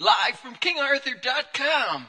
live from KingArthur.com.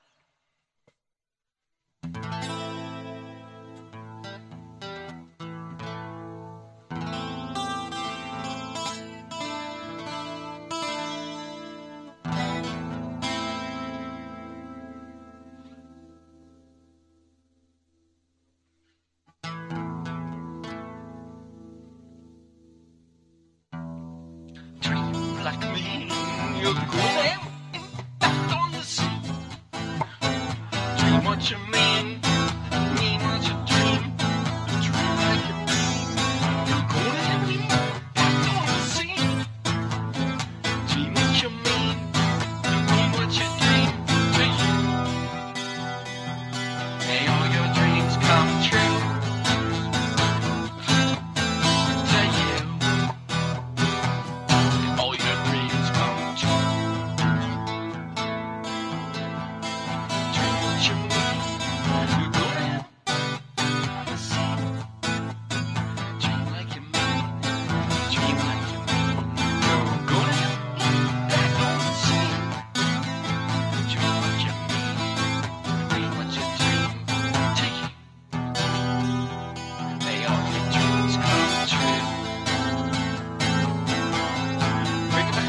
Dream like me, you're going back on the sea. Dream what you mean what you dream. Dream like you mean, you're going back on the sea. Dream what you mean what you dream to you. May all your dreams come true. To you. All your dreams come true. Dream what you mean. You're going to see. Dream like you mean. Dream like you mean. You're going back on the sea. Dream what you mean what you dream. Take it. May all your dreams come true. Bring it back.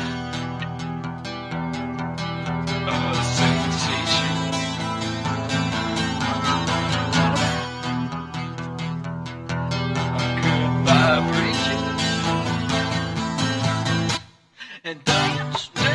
A sensation. A good vibration. And dance.